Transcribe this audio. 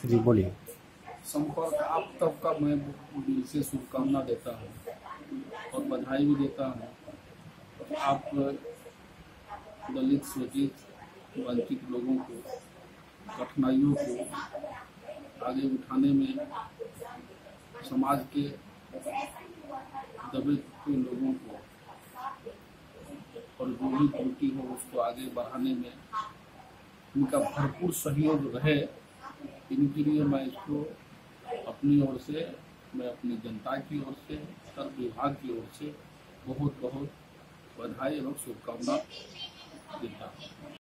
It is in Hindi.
जी बोलिए। संपर्क आप तब का मैं दिल से शुभकामना देता हूँ और बधाई भी देता हूँ। आप दलित, शोषित, वंचित लोगों को, कठिनाइयों को आगे उठाने में, समाज के दबे हुए लोगों को और जो भी त्रुटि हो उसको आगे बढ़ाने में इनका भरपूर सहयोग रहे, इनके लिए मैं इसको अपनी ओर से, मैं अपनी जनता की ओर से, कर विभाग की ओर से बहुत बहुत बधाई और शुभकामना देता हूँ।